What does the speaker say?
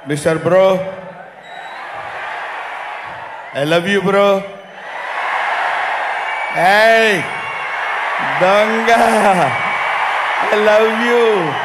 Mr. Bro, I love you, bro. Hey, Danga, I love you.